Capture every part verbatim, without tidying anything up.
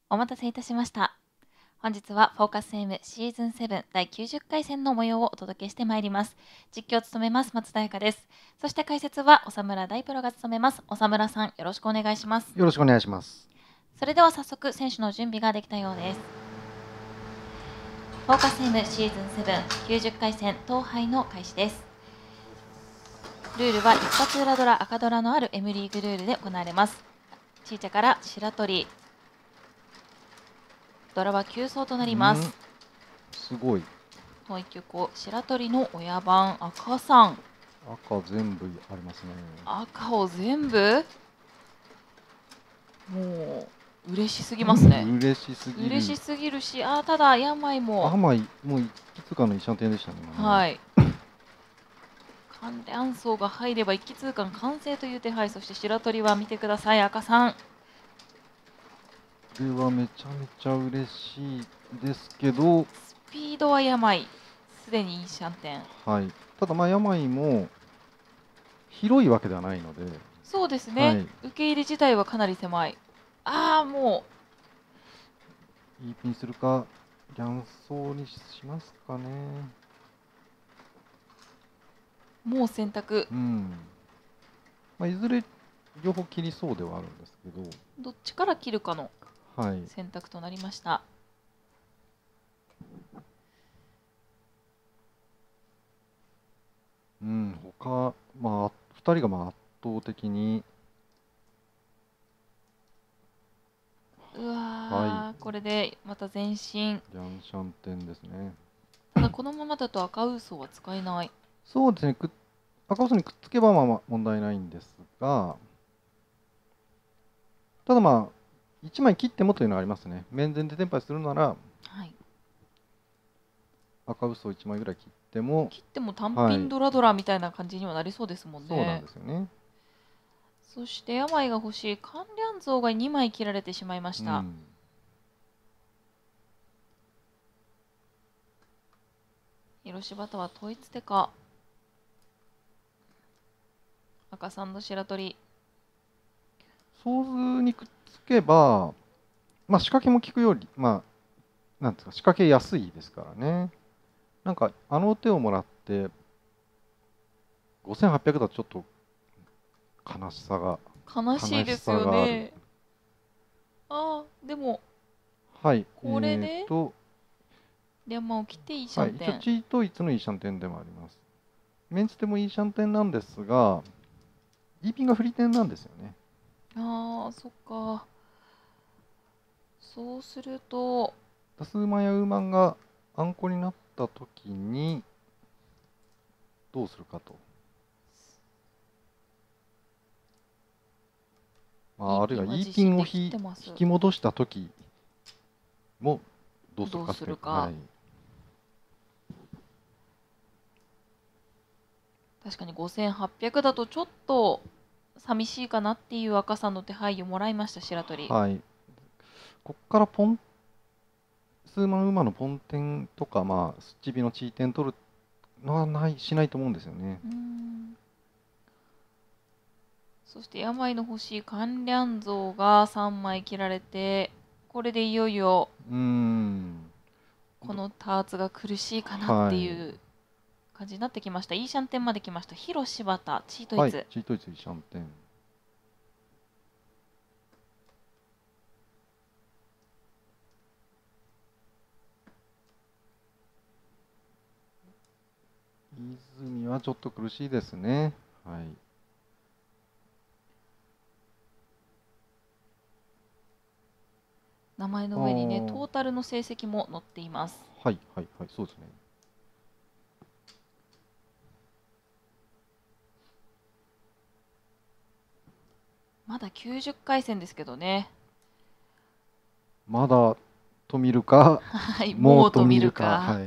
お待たせいたしました。本日はフォーカスエムシーズンセブンだいきゅうじゅっかい戦の模様をお届けしてまいります。実況を務めます松田彩香です。そして解説は長村大プロが務めます。長村さん、よろしくお願いします。 よろしくお願いします。 それでは早速選手の準備ができたようです。フォーカスエムシーズンセブンきゅうじゅっかい戦統廃の開始です。ルールは一発裏ドラ赤ドラのある M リーグルールで行われます。ちいちゃから白鳥、ドラはきゅう走となります。 すごい。 もう一曲、白鳥の親番赤さん。 赤全部ありますね。 赤を全部もう嬉しすぎますね。 嬉しすぎる。 嬉しすぎるし、あただ病も。 病もういくつかの一射点でしたね。 はい。関連層が入れば一気通貫完成という手配。そして白鳥は見てください、赤さん。 これはめちゃめちゃ嬉しいですけど、 スピードは病、すでにいいシャンテン。 はい。ただまあ病も広いわけではないので。 そうですね。はい、受け入れ自体はかなり狭い。ああ、もう。いいピンするか、逆走にしますかね。 もう選択。 うん。まあ、いずれ両方切りそうではあるんですけど。 どっちから切るかのはい選択となりました。はい、 うん、他、まあ、ふたりがまあ圧倒的に。 うわー、はい、これでまた前進。 ジャンシャンテンですね。 ただこのままだと赤嘘は使えない。 そうですね、く赤嘘にくっつけばまあ問題ないんですが、ただまあ、いちまい切ってもというのがありますね。面前でテンパイするなら、はい、赤嘘をいちまいぐらい切っても。 切っても単品ドラドラみたいな感じにはなりそうですもんね。 そうなんですよね。 そして病が欲しい関連像がにまい切られてしまいました。うん、広柴田は統一手か。赤さんの白鳥。 想図にくっつけば、まあ、仕掛けも効くより、まあ、なんですか、仕掛けやすいですからね。なんか、あの手をもらって、ごせんはっぴゃくだとちょっと悲しさが。 悲しいですよね。ああ、でも、 はい、 これで、 えー、とレンマを切っていいシャンテン。 はい、一応チートイツのいいシャンテンでもあります。メンツでもいいシャンテンなんですが、E ピンがフリテンなんですよね。 ああ、そっか。そうすると、 ダスーマンやウーマンがあんこになったときに、どうするかと。まあ、あるいは E ピンを引き戻したときもどうするか。 どうするか。はい、確かにごせんはっぴゃくだとちょっと寂しいかなっていう赤さんの手配をもらいました白鳥。 はい。ここからポンスーマンウーマンのポンテンとか、まあ、スッチビのチーテン取るのはないしないと思うんですよね。 うん、そして病の欲しい関連像がさんまい切られて、これでいよいようんこのターツが苦しいかなっていう感じになってきました。いいシャンテンまで来ました。広柴田チートイツ、はい、 チートイツいいシャンテン。泉はちょっと苦しいですね。はい。 名前の上にね、トータルの成績も載っています。 はいはいはい、そうですね。 まだきゅうじゅっかい戦ですけどね。 まだと見るか、 はい、もうと見るか。 はい。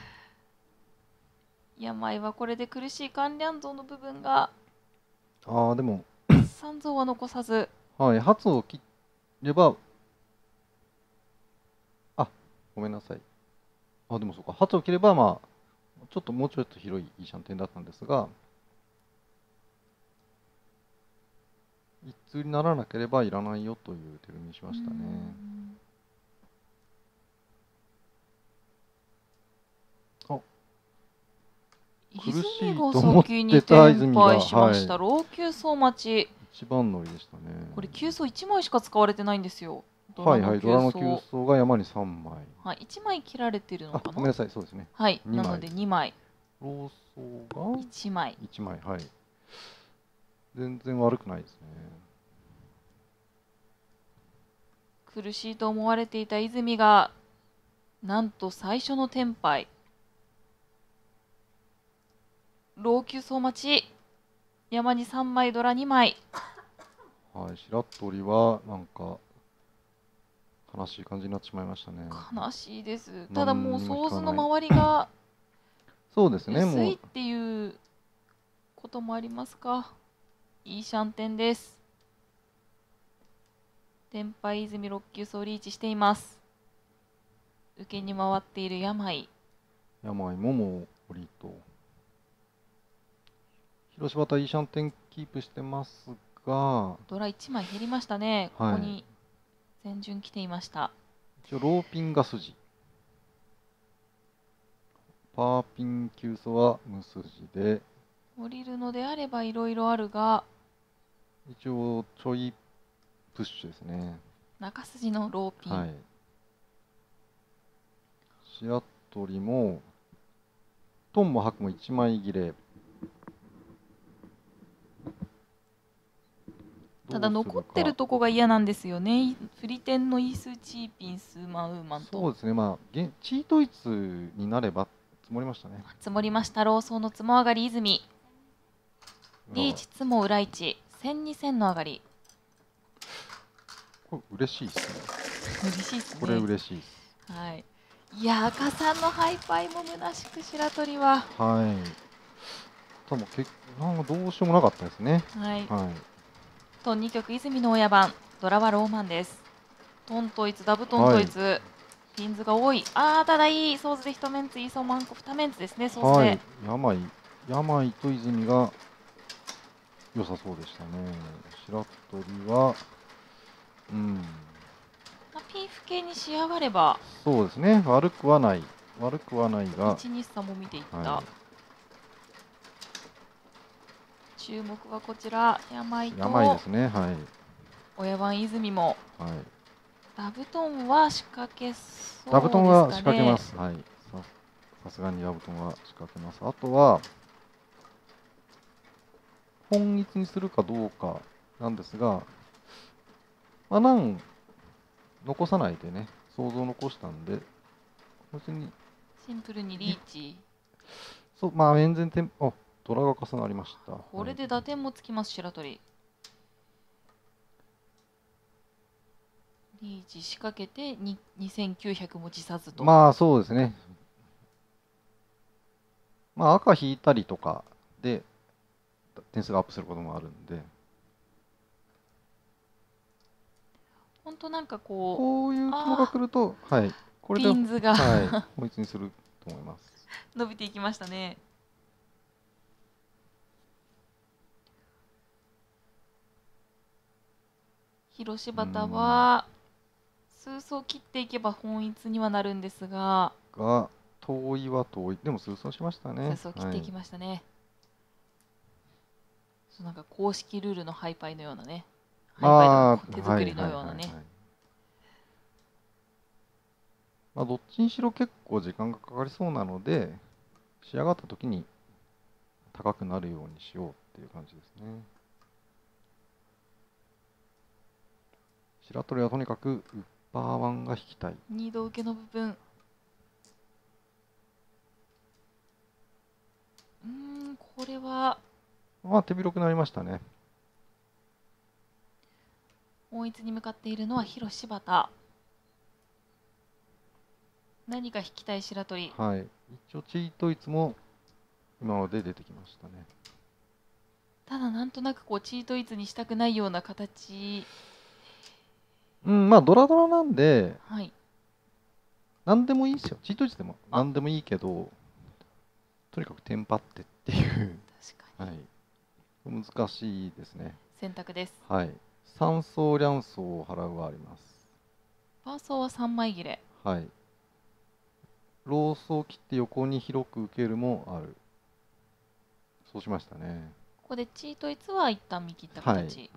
病はこれで苦しい関連像の部分が。 ああ、でも。 三像は残さず。 はい、発を切れば。あ、ごめんなさい。あ、でもそうか、発を切れば、まあ、ちょっともうちょっと広いいいシャンテンだったんですが、一通にならなければいらないよという手組みにしましたね。 苦しい泉がと思っ先にてた転泉が、 敗しました。 はい、 老朽層待ち。 一番乗りでしたね。 これ急走いちまいしか使われてないんですよ。ドはいはい、 ラの急ドラの急走。 走が山にさんまい。 はい、いちまい切られてるのあ、 かな。 ごめんなさい、そうですね。 はい、 にまいなのでにまい。 老僧がいちまい。 いちまい、はい。全然悪くないですね。 苦しいと思われていた泉が、なんと最初の転敗。老朽層待ち。山にさんまい、ドラにまい。 はい、白鳥はなんか悲しい感じになってしまいましたね。 悲しいです。ただもう何にも引想かない像の周りがそうですね、もう薄いっていうこともありますか。いいシャンテンです。天敗泉ろっ級走リーチしています。受けに回っている病。 病ももう降りと。広島対いいシャンテンキープしてますが、 ドラいちまい減りましたね。こはいこに前順来ていました。 一応ローピンが筋。パーピン急走は無筋で、 降りるのであればいろいろあるが、 一応ちょいプッシュですね。 中筋のローピン。 はい。白鳥も、トンも白もいちまい切れ。 ただ残ってるとこが嫌なんですよね。フリテンのイースチーピンスーマンウーマンと。 そうですね、まあ、げチートイツになれば積もりましたね。 積もりました。ローソーのつも上がり泉。リーチつも裏一。千二千の上がり。 これ嬉しいですね。 嬉しいですね。 これ嬉しいです。 はい。いやー、赤さんのハイパイも虚しく白鳥は。 はい。多分けなんかどうしようもなかったですね。 はい。 はい。 トンに曲泉の親番。ドラはローマンです。トン統一、ダブトン統一。はい、ピンズが多い。あー、ただいい。ソーズで一メンツ、イーソーマンコ二メンツですね。ソーズで。 はい。病、病と泉が良さそうでしたね。白鳥は、うん。 まあ、ピンフ系に仕上がれば。 そうですね。悪くはない。悪くはないが。 いち、に、さんも見ていった。はい、注目はこちら。病と。 病ですね。はい。 親番泉も。 はい。 ダブトンは仕掛けそうですかね。 ダブトンは仕掛けます。はい。ささすがにダブトンは仕掛けます。あとは、本一にするかどうかなんですが、まあ、難残さないでね、想像残したんで、別に。 シンプルにリーチ。 そう、まあ、面前点、あ、ドラが重なりました。 これで打点もつきます、白鳥。リーチ仕掛けてにせんきゅうひゃくも自殺と。 まあそうですね。まあ赤引いたりとかで点数がアップすることもあるんで。 本当なんかこう。 こういうツボが来ると、はい。これで、 ピンズが、 はい。本一にすると思います。 伸びていきましたね。広柴田は数走切っていけば本一にはなるんですが、 が遠いは遠い。でも数走しましたね。 数走切っていきましたね。はい、そうなんか公式ルールのハイパイのようなね。ハイパイの手作りのようなね。 まあどっちにしろ結構時間がかかりそうなので、仕上がった時に高くなるようにしようっていう感じですね。白鳥はとにかくウッパーワンが引きたい。 二度受けの部分。うん、これは。 まあ手広くなりましたね。 本一に向かっているのは広柴田。何か引きたい白鳥。 はい。一応チートイツも今まで出てきましたね。 ただなんとなくこうチートイツにしたくないような形。 うん、まあドラドラなんで、 はい、 何でもいいですよ。チートイツでも何でもいいけど、とにかくテンパってっていう。 確かに。 はい。難しいですね。 選択です。 はい。さん層、両層を払うはあります。 パーソーはさんまい切れ。 はい。ローソを切って横に広く受けるもある。 そうしましたね。 ここでチートイツは一旦見切った形、 はい、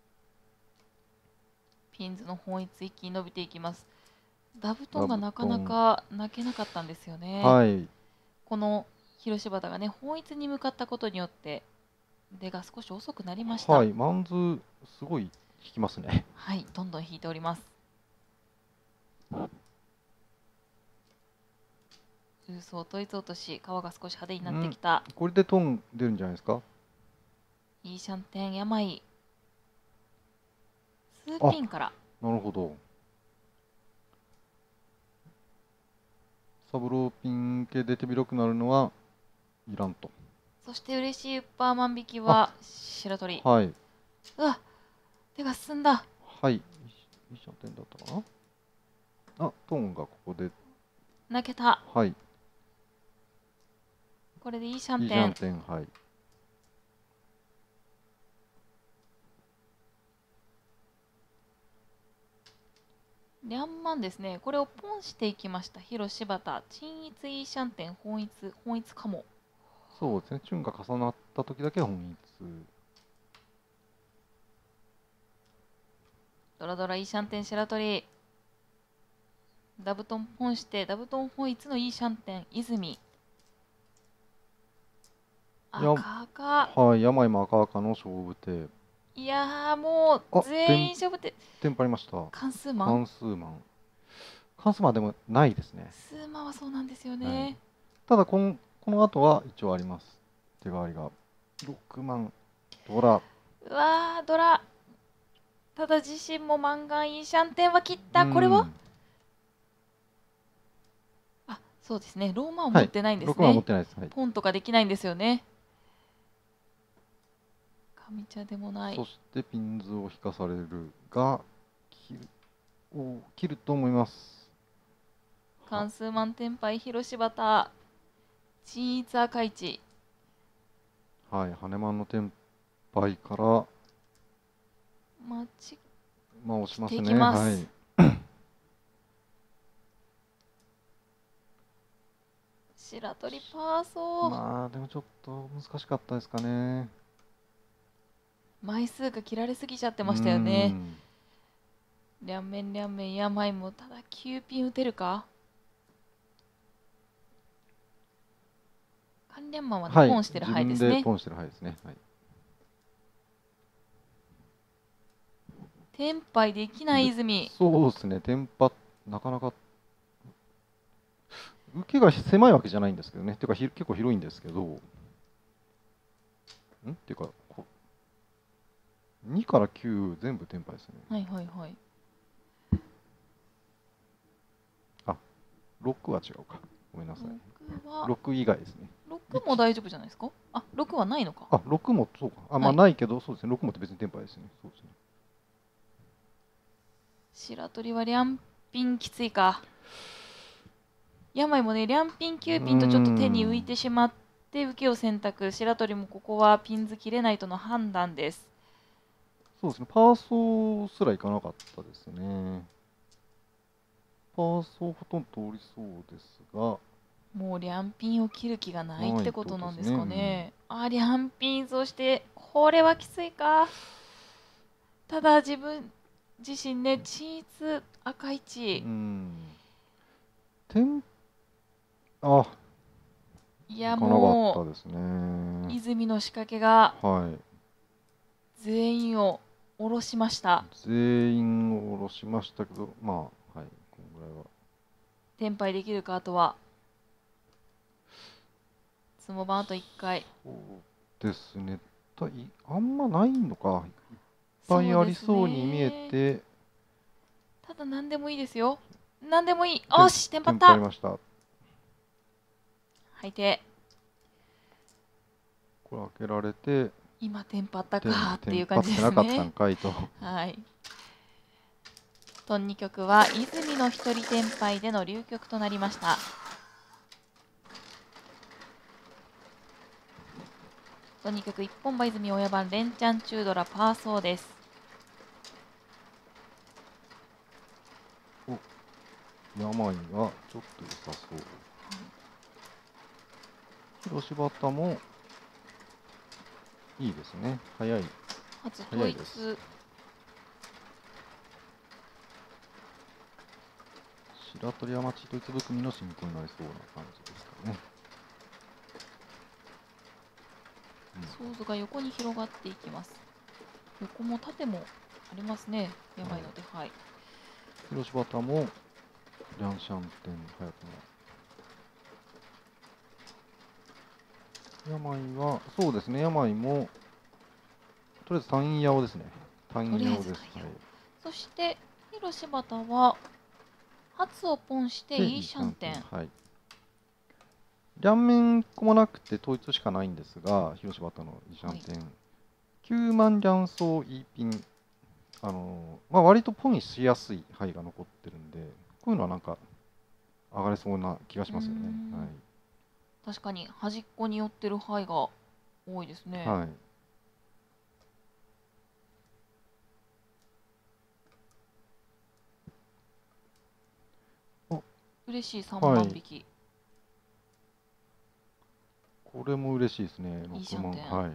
ピンズの本一一気に伸びていきます。ダブトンがなかなか泣けなかったんですよね。 はい、 この広柴田がね本一に向かったことによって出が少し遅くなりました。 はい、マンズすごい引きますね。 はい、どんどん引いております。ウソ統一落とし、皮が少し派手になってきた。 うん、これでトン出るんじゃないですか。 いいシャンテン、病。数ピンから。 なるほど。サブローピン系で手広くなるのはいらんと。 そして嬉しいウッパー万引きは白鳥。 はい。 うわ、手が進んだ。 はい。いいシャンテンだったかな。あ、トンがここで。 泣けた。 はい。 これでいいシャンいいシテン。 ャンテン、はい。 リャンマンですね。これをポンしていきました。広柴田。鎮一いいシャンテン、本一、本一かも。 そうですね。チュンが重なった時だけ本一。 ドラドラいいシャンテン、白鳥。ダブトンポンして、ダブトン本一のいいシャンテン、泉。赤赤。 はい、病も赤赤の勝負手。 いやーもう全員勝負手。 テンパりました。 関数マン関数マン。関数マンでもないですね。 数マンはそうなんですよね。はい、 ただこの、この後は一応あります。手代わりが。ろくまん、ドラ。 うわー、ドラ。ただ自身もマンガンいいシャンテンは切った。これはあ、そうですね。ローマンを持ってないんですね。 はい、ろくまん持ってないです。はい、 ポンとかできないんですよね。上茶でもない。 そしてピンズを引かされるが、切るを切ると思います。 関数満点杯広柴田。鎮一赤一。 はい、羽マンのテンパイから、 マッチ。 まあ押しますね。 ますはい。 白鳥パーソー。 まあでもちょっと難しかったですかね。 枚数が切られすぎちゃってましたよね。両面両面病もただきゅうピン打てるか。関連マンは、ね、はい、ポンしてる牌ですね。 ポンしてる牌ですね。はい、 テンパイできない泉。 そうですね。テンパなかなか受けが狭いわけじゃないんですけどね。ていうか結構広いんですけど。んっていうかにからきゅう全部テンパイですね。 はいはいはい。 あ、ろくは違うか。ごめんなさい。 ろくはろく以外ですね。 ろくも大丈夫じゃないですか。あ、ろくはないのか。 あ、ろくもそうか。あ、まあないけど、はい、そうですね。ろくもって別にテンパイですね。そうですね。 白鳥はリャンピンきついか。病もね、リャンピンきゅうピンとちょっと手に浮いてしまって受けを選択。白鳥もここはピンズ切れないとの判断です。 そうですね。パーソーすらいかなかったですね。パーソーほとんど通りそうですが。 もうリャンピンを切る気がないってことなんですかね。あ、リャンピン、そしてこれはきついか。ただ自分自身ね、チーズ赤いち。 うん。点あ、 いやもう、 ですね、 泉の仕掛けがはい全員を下ろしました。 全員を下ろしましたけど、まあ、はい、このぐらいは。 テンパイできるか、あとは。相撲番あといっかい。 そうですね。あんまないのか。いっぱいありそうに見えて。 ただ何でもいいですよ。何でもいい。よし、テンパった。 テンパりました。 吐いて。 これ開けられて。 今テンパったかっていう感じですね。 テンパってなかったんかいと。 はい。トンに局は泉の一人テンパイでの流局となりました。トンに局一本馬泉親番連チャン中ドラパーソーです。 お、病がちょっと良さそう。広柴田もいいですね。早い。 初統一早いです白鳥山地統一部組の進行になりそうな感じですかね。 ソーズが横に広がっていきます。横も縦もありますね。病の手配。 広柴田もリャンシャンテン早くも。病は、そうですね、病も、とりあえず単ヤオですね。単とりあえヤオです。 ず単ヤオはい、 そして広柴田は初をポンしてで、 いいシャンテン。 はい。両面こもなくて統一しかないんですが、広柴田のいいシャンテン。はい、きゅうまん両層いいピン。あのまあ、割とポンしやすい牌が残ってるんで、こういうのはなんか上がれそうな気がしますよね。はい、 確かに端っこに寄ってる牌が多いですね。 はい、 嬉しいさんまん引き、はい、 これも嬉しいですね。 いいシャンテン。 はい。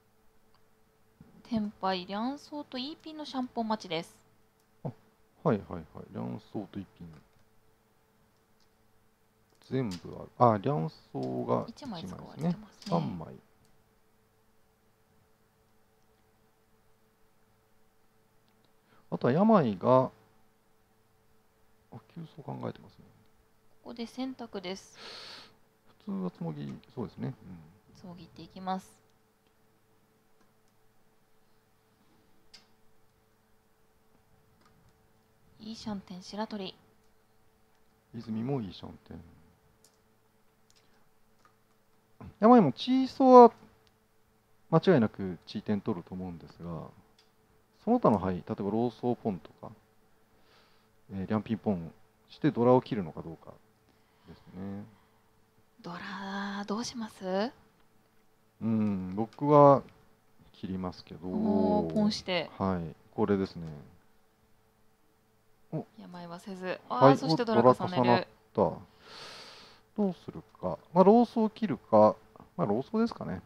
天杯両層といいピンのシャンポン待ちです。 あ、はいはいはい。両層といいピン。全部ある。あ、両層がいちまいですね。さんまい。あとは病が、あ、急走考えてますね。 ここで選択です。 普通はつもぎ、そうですね。 つもぎっていきます。いいシャンテン白鳥。 泉もいいシャンテン。病もチーソは間違いなくチーテン取ると思うんですが、その他の牌、例えばローソーポンとか、えー、リャンピンポンしてドラを切るのかどうかですね。 ドラどうします？ うん、僕は切りますけど。 ポンして。 はい、これですね。 お、病はせず。あ、はい、そしてドラ重ねる。 どうするか。まあ、ローソー切るか。まあ、ローソーですかね。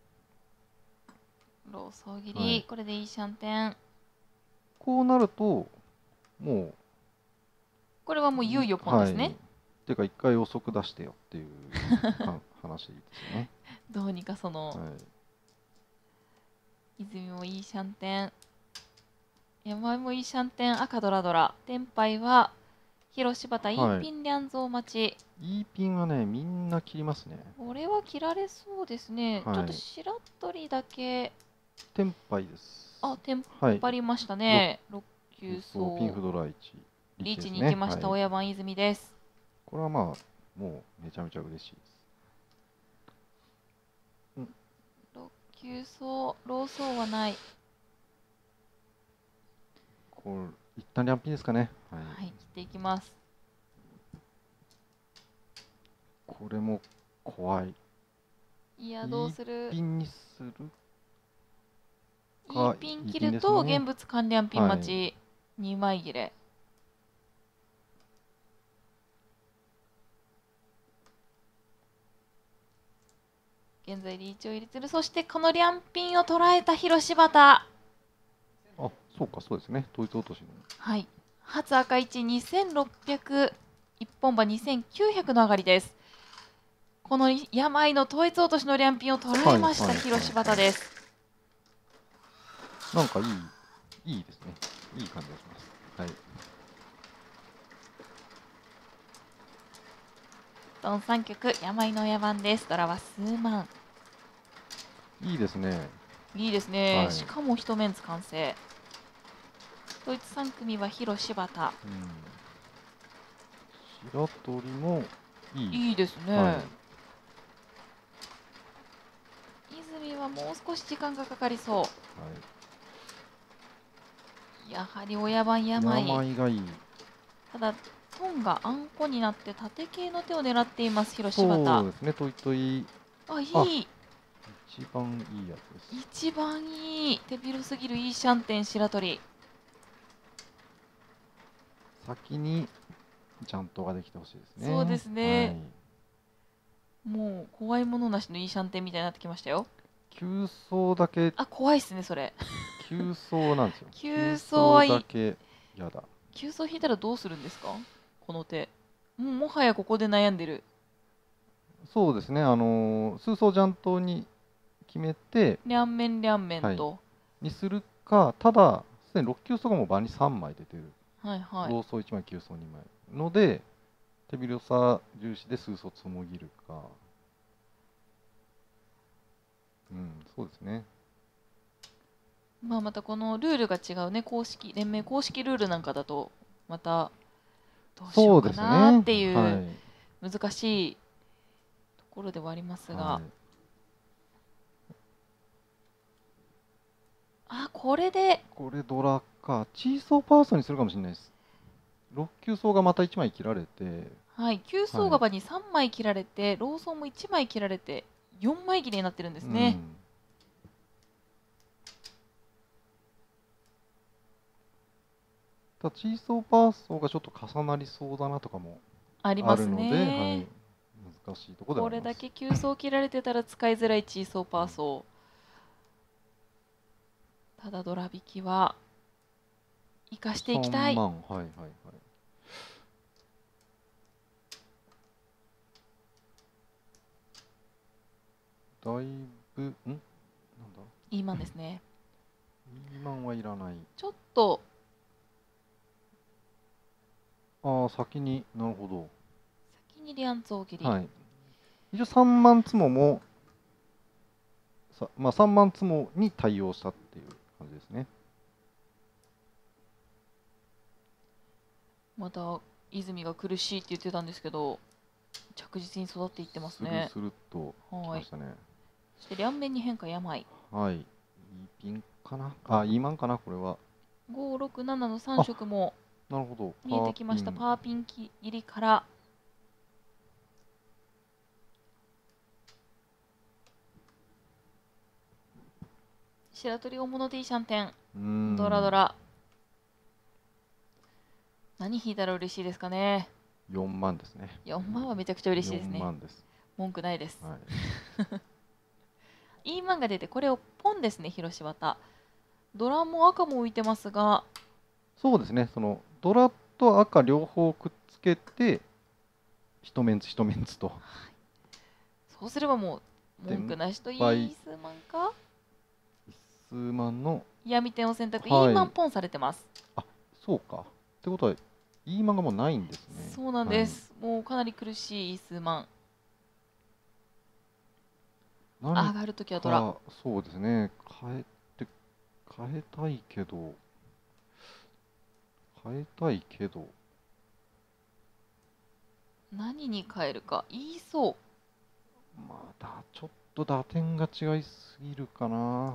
ローソー切り、はい、これでいいシャンテン。 こうなると、もう。 これはもういよいよポンですね。はい、 ていうか、一回遅く出してよっていう話でいいですよね。 どうにかその、はい、泉もいいシャンテン。山もいいシャンテン、赤ドラドラ。天杯は広柴田、いいピン両像待ち。 いいピンはね、みんな切りますね。 これは切られそうですね。はい、ちょっと白鳥だけ。 天杯です。 あ、テンパりましたね。ろっきゅう層。 ピンフドラいち。 リーチに行きました、はい、親番泉です。 これはまあ、もうめちゃめちゃ嬉しいです。 うん、ろっきゅう層、ローソーはない。 これ、一旦リャンピンですかね。 はい、はい、切っていきます。 これも怖い。 いや、どうする？ ピンにするか。いいピン切ると、ね、現物関連ピン待ち、はい、にまい切れ。現在リーチを入れてる。そしてこのリャンピンを捉えた広柴田。 あ、そうか、そうですね。統一落としの。 はい。初赤いち、にせんろっぴゃく、一本馬にせんきゅうひゃくの上がりです。この病の統一落としのリャンピンを捉えました、広柴田です。 なんかいい、いいですね。いい感じがします。はい。 ドンさん局、病の野番です。ドラは数万。 いいですね。 いいですね。はい、しかも一メンツ完成。ドイツさん組は広柴田。うん、 白鳥もいい。 いいですね。はい、泉はもう少し時間がかかりそう。はい、やはり親番病。 病がいい。 ただトンがあんこになって縦系の手を狙っています広柴田。 そうですね。トイトイ。 あ、いい。 一番いいやつです。 一番いい。手広すぎるいいシャンテン白鳥。 先にジャントができてほしいですね。 そうですね。はい、もう怖いものなしのいいシャンテンみたいになってきましたよ。 急走だけあ、怖いっすねそれ。 急走なんですよ。 急走はい急走だけやだ。 急走引いたらどうするんですか、この手。もうもはやここで悩んでる。 そうですね、あのー数走ジャントに決めて、 両面両面はい、 と。 にするか、ただ、すでにろっ急走がもう場にさんまい出てる。 はいはい。 同走いちまい、急走にまい。ので、手広さ重視で数走つもぎるか。うん、そうですね。 まあまたこのルールが違うね、公式、連盟公式ルールなんかだと、またどうしようかなっていはう難しいところではありますが、 はい、 あ、これで、 これドラか。チーソーパーソンにするかもしれないです。ろっ急走がまたいちまい切られて、 はい、急走側にさんまい切られて、ローソンもいちまい切られて、よんまい切りになってるんですね。 うんただチーソーパーソンがちょっと重なりそうだなとかもありますあるので、はい、 ね。 難しいところではこあります。 れだけ急走切られてたら使いづらいチーソーパーソー。ただドラ引きは生かしていきたい。 さんまん、はいはいはい。だいぶ、んなんだいいマンですね。 いいマンはいらない。 ちょっとああ、先に、なるほど。 先にリアンゾー切り。 はい。一応さんまんつもも、さまあ、さんまんつもに対応したっていう感じですね。 また泉が苦しいって言ってたんですけど、着実に育っていってますね。 スルスルっときましたね。 そして両面に変化病。 はい。いいピンかなあ、いいマンかなこれは。 ご、ろく、ななのさん色もなるほど。 見えてきました。 パーピンパーピン切りから。白鳥大物 D シャンテン。 うーんドラドラ。何引いたら嬉しいですかね。 よんまんですね。 よんまんはめちゃくちゃ嬉しいですね。 よんまんです。 文句ないです。 はい、 いいマンが出て、これをポンですね、広島田。ドラも赤も浮いてますが、 そうですね。そのドラと赤両方くっつけて、一メンツ一メンツと。 そうすればもう文句なしといい数万か。 数万の闇点を選択、 はいいいマンポンされてます。 あ、そうか。ってことは、いいマンがもうないんですね。 そうなんです。はい、もうかなり苦しい数万。上がるときはドラ。 そうですね。変えて、変えたいけど、変えたいけど。 何に変えるか言いそう。 まだちょっと打点が違いすぎるかな。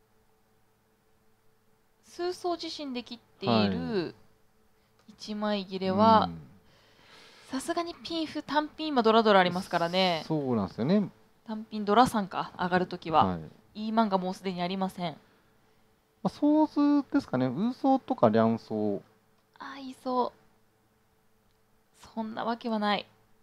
数層自身で切っているいちまい切れは、さすがにピンフ単品今ドラドラありますからね。 そうなんですよね。 単品ドラさんか、上がるときは、はい、いいマンがもうすでにありません。 まあ、ソーズですかね。ウーソーとかリャンソー。 ああ、いいそう。そんなわけはない。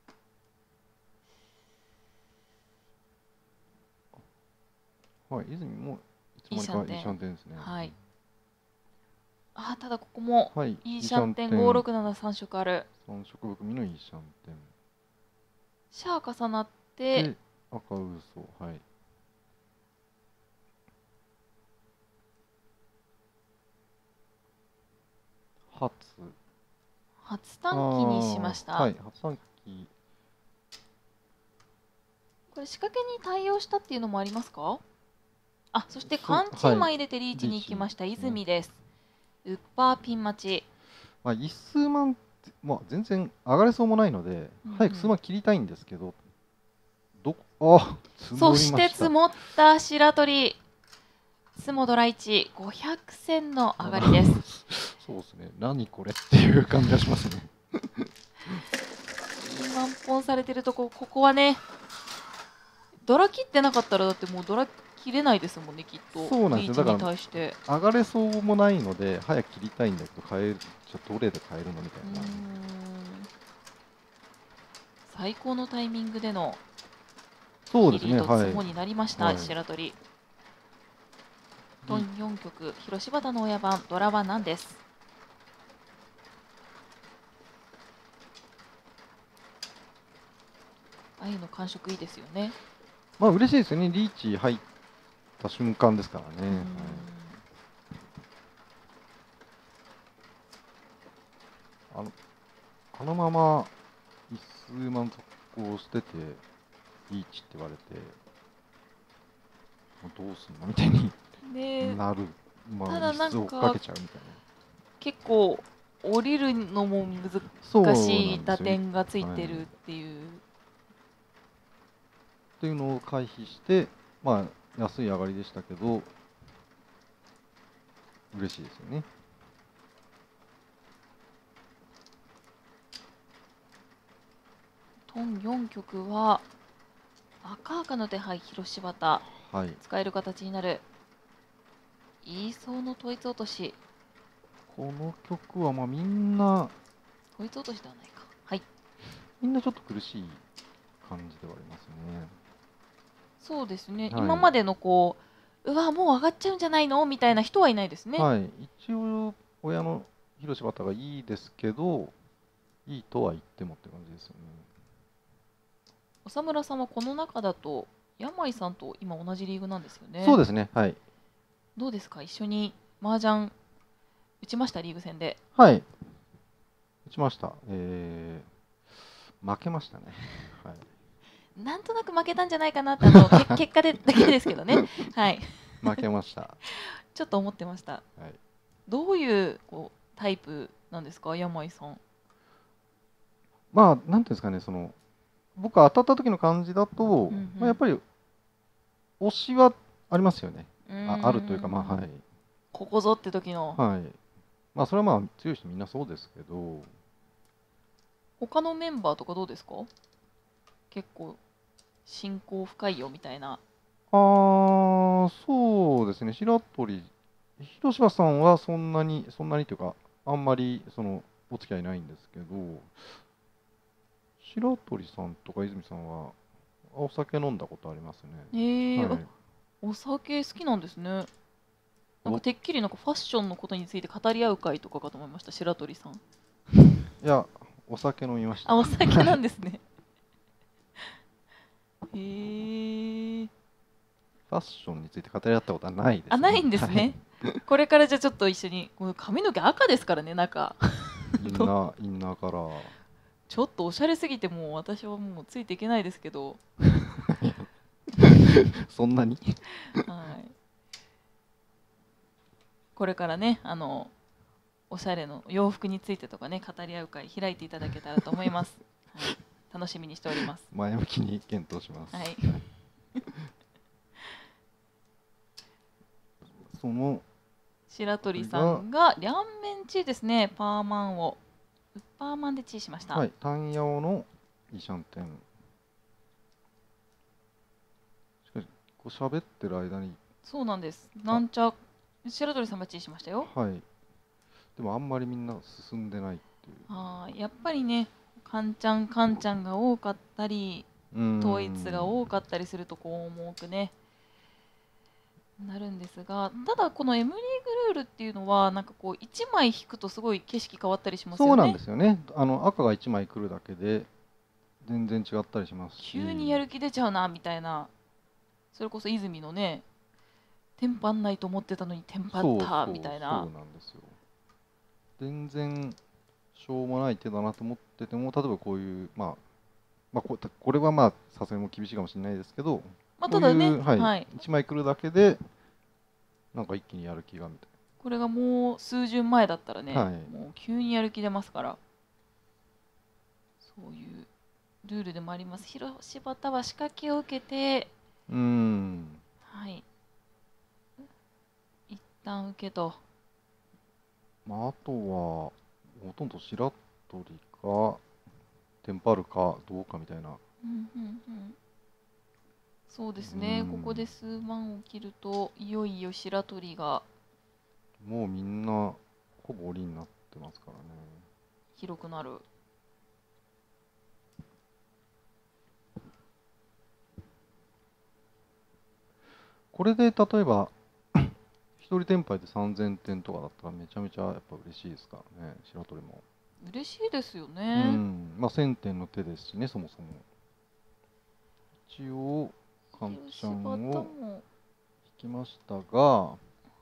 はい、泉もいつもいいシャンテンですね。 はい。ああ、ただここも、 はい、 いいシャンテンご、ろく、なな、さん色ある。 さん色含みのいいシャンテン。 シャア重なって、 赤ウーソー、はい。初。 初短期にしました。 はい、初短期。 これ仕掛けに対応したっていうのもありますか？あ、そして缶チーマ入れてリーチに行きました、はい、泉です。ウッパーピン待ち。 まあ、一数万、まあ、全然上がれそうもないので、うんうん、早く数万切りたいんですけど、どあそして積もった白鳥。スモドラいち、ごひゃく銭の上がりです。 そうですね、何これっていう感じがしますね。 満本されてるとこ、ここはね、ドラ切ってなかったら、だってもうドラ切れないですもんね、きっと。 そうなんですよ、だから上がれそうもないので、早く切りたいんだけど、変える、じゃどれで変えるのみたいな。 最高のタイミングでのそうですね、 はい。になりました、はい、白鳥。 トンよん局、広柴田の親番、ドラは何です。ああいうの感触いいですよね。 まあ嬉しいですよね、リーチ入った瞬間ですからね。はい、あのあのまま一数万速攻してて、リーチって言われて、もうどうすんのみたいにね、 なる、まあ、 ただなん一数追っかかけちゃうみたいな。 結構降りるのも難しい打点がついてるっていう。 というのを回避して、まあ、安い上がりでしたけど、嬉しいですよね。 トンよん局は赤赤の手配、広柴田、はい、使える形になる。言いそうの統一落とし。 この曲はまあみんな統一落としではないか。はい。 みんなちょっと苦しい感じではありますね。 そうですね。はい、今までのこう、うわもう上がっちゃうんじゃないのみたいな人はいないですね。 はい。一応親の広柴田がいいですけど、いいとは言ってもって感じですよね。 浅村さんはこの中だと山井さんと今同じリーグなんですよね。 そうですね。はい。 どうですか、一緒に麻雀打ちました、リーグ戦で。 はい。打ちました。えー、負けましたね。はい。 なんとなく負けたんじゃないかなってあの結果でだけですけどね。はい。 負けました。 ちょっと思ってました。はい、どういうこうタイプなんですか、山井さん。 まあ、なんていうんですかね、その僕が当たった時の感じだと、うんうん、まあ、やっぱり推しはありますよね。あ, あるというか、まあ、はい。 ここぞって時の。 はい。まあ、それはまあ強い人みんなそうですけど。 他のメンバーとかどうですか。結構親交深いよみたいな。 ああ、そうですね。白鳥、広柴さんはそんなに、そんなにというか、あんまりそのお付き合いないんですけど、白鳥さんとか泉さんはお酒飲んだことありますね。 えー、はい、お酒好きなんですね。なんかてっきりなんかファッションのことについて語り合う会とかかと思いました、白鳥さん。いや、お酒飲みました。 あ、お酒なんですね。へえー。 ファッションについて語り合ったことはないですね。 あ、ないんですね。これからじゃあちょっと一緒に、この髪の毛赤ですからね、中。 インナー、インナーから。 ちょっとおしゃれすぎてもう私はもうついていけないですけど。 そんなにはい。これからね、あのおしゃれの洋服についてとかね、語り合う会開いていただけたらと思います。はい、楽しみにしております。 前向きに検討します。はい。その白鳥さんが両面チーですね、パーマンをウッパーマンでチーしました。 はい、単陽のイシャンテン。しかしこう喋ってる間に、 そうなんです。なんちゃ白鳥さんがチーしましたよ。 はい。でもあんまりみんな進んでないっていう。 ああ、やっぱりね、カンちゃんカンちゃんが多かったり、統一が多かったりするとこう重くね。なるんですが、ただこの M リーグルールっていうのはなんかこういちまい引くとすごい景色変わったりしますよね。 そうなんですよね。あの赤がいちまい来るだけで全然違ったりしますし、 急にやる気出ちゃうなみたいな。それこそ泉のね、テンパんないと思ってたのにテンパったみたいな。 そうなんですよ。全然しょうもない手だなと思ってても、例えばこういう、まあ、まあ、こ, これはまあさすがにも厳しいかもしれないですけど、 まあ、ただね、 はい、はい、いちまい来るだけでなんか一気にやる気がみたいな。 これがもう数巡前だったらね、 はい、 もう急にやる気出ますから、そういうルールでもあります。広柴田は仕掛けを受けて、 うん、 はい、一旦受けと。 まあ、あとはほとんど白鳥かテンパるかどうかみたいな。 うんうんうん、そうですね、ここで数万を切るといよいよ白鳥がもうみんなほぼ折りになってますからね。 広くなる。 これで例えば一人テンパイでさんぜんてんとかだったらめちゃめちゃやっぱ嬉しいですからね、白鳥も。 嬉しいですようね。 ん、まあせんてんの手ですしね、そもそも。一応、カンちゃんをも引きましたが、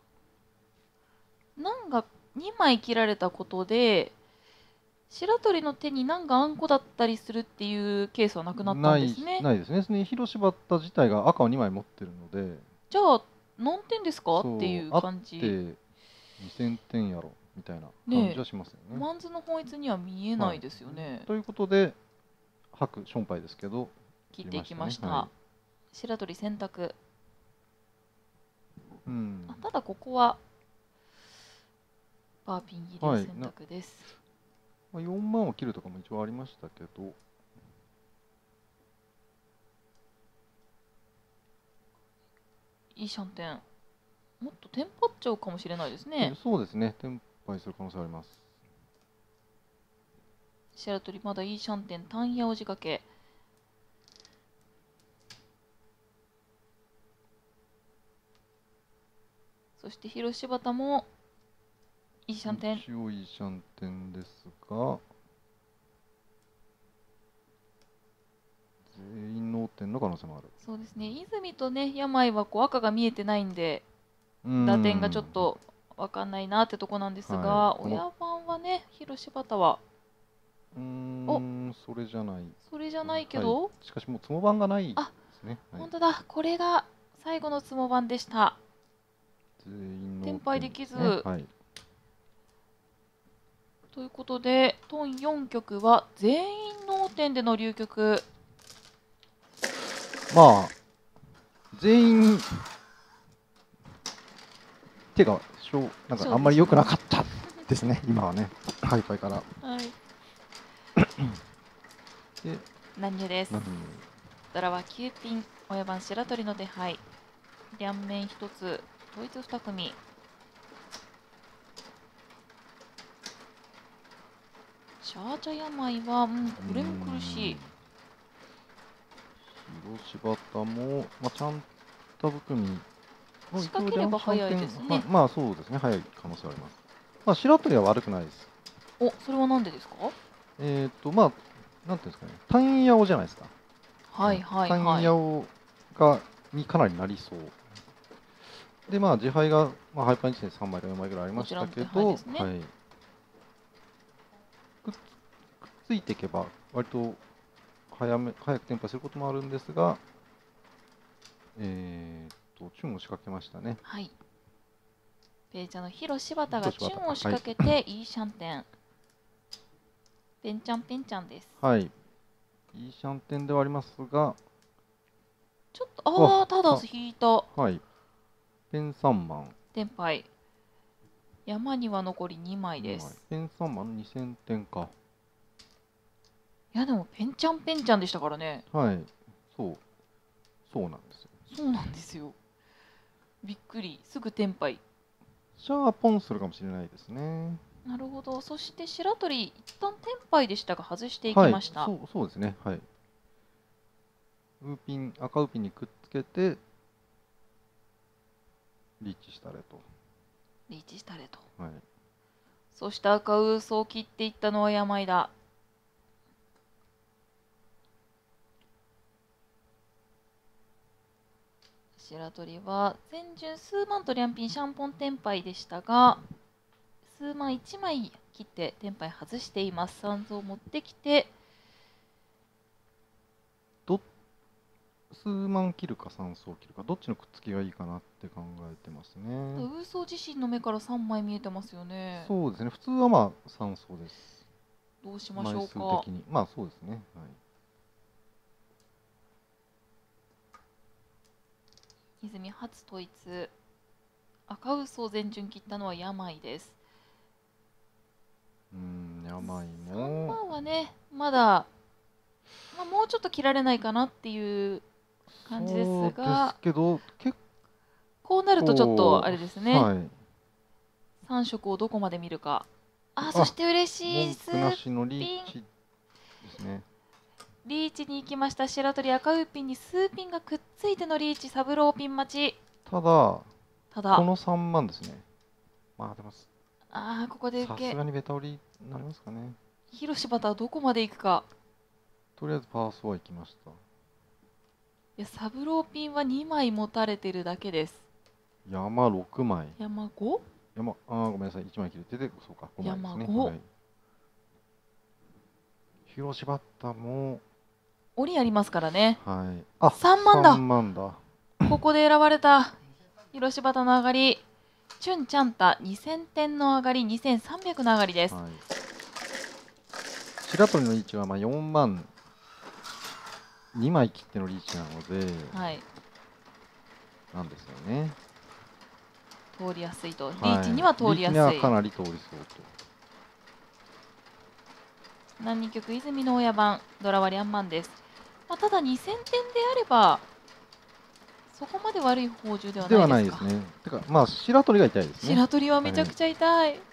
難がにまい切られたことで、白鳥の手に難があんこだったりするっていうケースはなくなったんですね。 ない、ないですね。その広柴田自体が赤をにまい持ってるので、 じゃあ何点ですかそうっていうあっ感じ。 てにせんてんやろみたいなねえ感じはしますよね。 マンズの本質には見えないですよね。 ということで、白、ションパイですけど、 切っていきました。 は白鳥選択。 いうんあただここはバーピン切りをはい選択です。 まあ、よんまんを切るとかも一応ありましたけど、 いいシャンテン。もっとテンパっちゃうかもしれないですね。 そうですね、テンパイする可能性あります。 白鳥まだいいシャンテン、単ヤオジ掛け。そして広柴田もいいシャンテン。 一応いいシャンテンですが、全員脳天の可能性もある。 そうですね、泉とね、病はこう赤が見えてないんで、 うん打点がちょっと分かんないなってとこなんですが、 はいこの親番はね、広柴田は、 うーん、それじゃない。 それじゃないけど、 はい、しかしもうつも番がないであすね。はい、 本当だ、これが最後のつも番でした。 全員のテンパイできず、 はい、 ということで、トンよん局は全員脳天での流局。 まあ、全員、手がしょうなんかあんまり良くなかったですね、今はね、ハイパイから。 はい、 で、 乱入です。 何ドラはきゅうピン、親番白鳥の手配。両面ひとつ、統一に組。チャーチャ病は、うん、これも苦しい。 広柴田も、まあ、ちゃんと含み、 仕掛ければ早いですね。 まあそうですね、早い可能性はあります。まあ、白鳥は悪くないです。 お、それはなんでですか？ えっと、まあ、なんていうんですかね、単ヤオじゃないですか。 はいはいはい。 単ヤオがにかなりなりそう。で、まあ、自敗が、まあ、ハイパーにしてさんまいかよんまいぐらいありましたけど、 ね、 はい、くっついていけば、割と早め早くテンパすることもあるんですが、えー、と、チュンを仕掛けましたね。 はい。ページャーの広柴田がチュンを仕掛けて、はい、いいシャンテン。ペンちゃんペンちゃんです。 はい。いいシャンテンではありますが、 ちょっと、ああ、ただ引いた。 はい。ペンさんまん。 テンパイ。山には残りにまいです。 ペンさんまんにせんてんか。 いやでもペンちゃんペンちゃんでしたからね。 はい。そう。そうなんですよ。 そうなんですよ。びっくり。すぐテンパイ。 じゃあポンするかもしれないですね。 なるほど。そして白鳥、一旦テンパイでしたが外していきました。 はい、そうそうですね。はい。ウーピン、赤ウーピンにくっつけて、リーチしたれと。 リーチしたれと。 はい。 そして赤ウーソを切っていったのは山井だ。白鳥は前順数万と両品シャンポンテンパイでしたが、数万いちまい切ってテンパイ外しています。三蔵を持ってきて、 ど数万切るか三層切るか、どっちのくっつきがいいかなって考えてますね。 ウーソー自身の目からさんまい見えてますよね。 そうですね。普通はまあ三層です。 どうしましょうか。 枚数的に。まあそうですね。はい。 泉初統一、赤嘘を前順切ったのは病です。 うん、病もさんまんはねまだ、まあ、もうちょっと切られないかなっていう感じですが、 そうですけど結こうなるとちょっとあれですね、 はい、 さん色をどこまで見るか。あ、そして嬉しいス文句なしのリーチですね。 リーチに行きました白鳥赤ウーピンに数ピンがくっついてのリーチ、サブローピン待ち。 ただただ、 このさんまんですね。まあでも、 ああ、ここで受さすけ。 がにベタ折りになりますかね。 広柴田はどこまで行くか。 とりあえずパーソは行きました。 いや、サブローピンはにまい持たれてるだけです。 山ろくまい。 山 ご？ 山、あーごめんなさい、いちまい切れてて、そうか、ごまいですね。 山ごはい、広柴田も、 折りありますからね。 はい。あ、 さんまんだ。 さんまんだ。 ここで選ばれた広柴田の上がり。チュンチャンタにせんてんの上がり、にせんさんびゃくの上がりです。 はい、白鳥のリーチはまあよんまんにまい切ってのリーチなので、 はい、 なんですよね。 通りやすいと。リはいーチには通りやすい。 リーチにはかなり通りそうと。 何曲泉の親番、ドラはリャンマンです。まあ、ただにせんてんであれば、そこまで悪い宝珠ではではないですか。 ないですね。てか、まあ、白鳥が痛いですね。 白鳥はめちゃくちゃ痛い。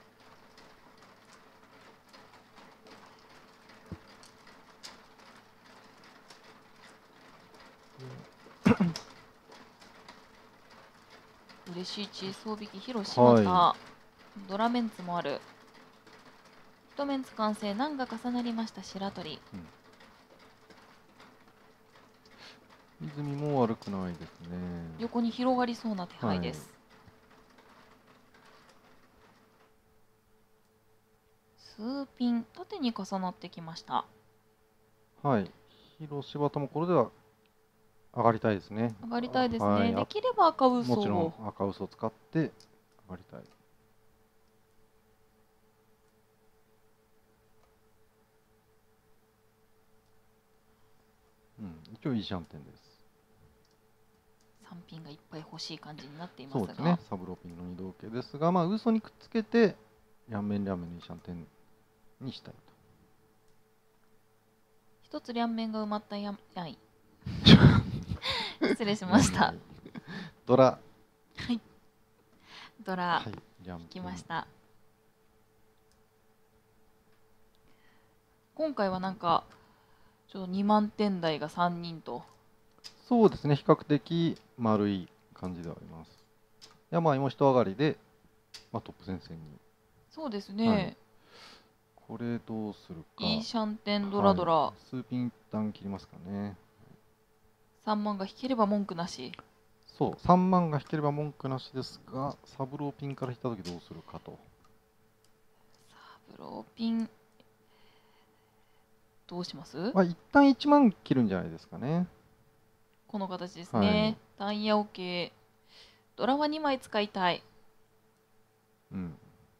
嬉しい地装引き広島田、 はドラメンツもある。一メンツ完成、難が重なりました白鳥。 うん、泉も悪くないですね。 横に広がりそうな手配です。はい、数ピン縦に重なってきました。 はい。広柴田もこれでは上がりたいですね。 上がりたいですね。 はい、 できれば赤嘘を。 もちろん赤嘘を使って上がりたい。うん、一応いいシャンテンです。 さんピンがいっぱい欲しい感じになっていますが。 そうですね。サブローピンの二道形ですが、まあ、嘘にくっつけて、両面両面のいいシャンテンにしたいと。 一つ両面が埋まったやん、はい。失礼しました。 ドラ。 はい。ドラ、 はい、 引きました。今回はなんか、ちょっとにまんてん台がさんにんと。 そうですね。比較的丸い感じではあります。山井も一上がりで、まあ、トップ戦線に。 そうですね。はい、 これどうするか。 いいシャンテンドラドラ、はい、 数ピン一旦切りますかね。 さんまんが引ければ文句なし。 そう、さんまんが引ければ文句なしですが、サブローピンから引いたときどうするかと。 サブローピン、どうします？ まあ、一旦いちまん切るんじゃないですかね。 この形ですね。はい、タイヤ OK。ドラはにまい使いたい。 うん。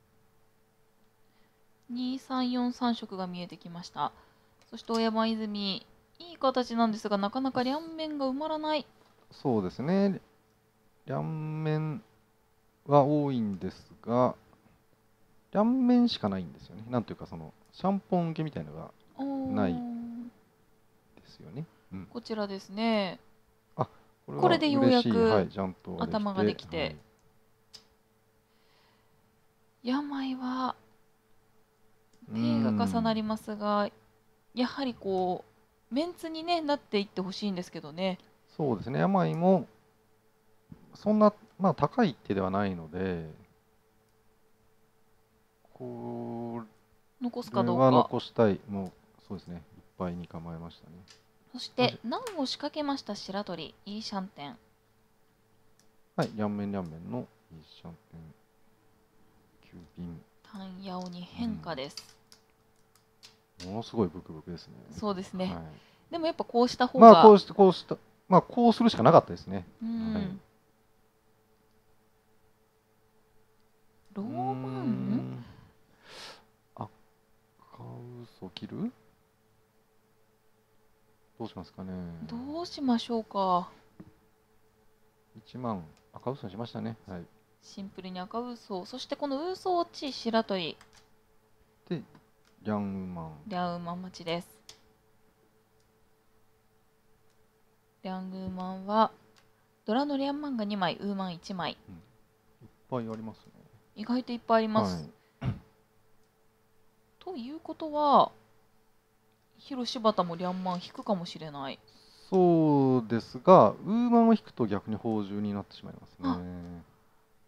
にさんよんさん色が見えてきました。そして親番泉、いい形なんですが、なかなか両面が埋まらない。 そうですね。両面は多いんですが、両面しかないんですよね。なんというか、そのシャンポン受けみたいなのがないですよね。うん、 こちらですね。 あ、これはこれでようやく、 はい、ジャンプが頭ができて、はい、病は手が重なりますが、やはりこうメンツに、ね、なっていってほしいんですけどね。 そうですね。病もそんな、まあ、高い手ではないので、これ残すかどうか。 は残したい。もうそうですね。いっぱいに構えましたね。 そして難を仕掛けました白鳥、いいシャンテン。 はい、両面両面のいいシャンテン。きゅうピン。 単ヤオに変化です、 うん。ものすごいブクブクですね。 そうですね。 はい、 でもやっぱこうした方が。 まあこうしてこうした。まあこうするしかなかったですね。 うん。はい、ローマン。 あ、カウソ切る？どうしますかね。 どうしましょうか。 いちまん赤嘘にしましたね。はい。 シンプルに赤嘘、そしてこの嘘落ち白鳥でリャンウーマンリャンウーマン待ちです。リャンウーマンはドラのリャンマンがにまい、ウーマンいちまい、 うん、いっぱいありますね。 意外といっぱいあります、はい、ということは広柴田もリャンマン引くかもしれない。 そうですが、ウーマンを引くと逆に宝珠になってしまいますね。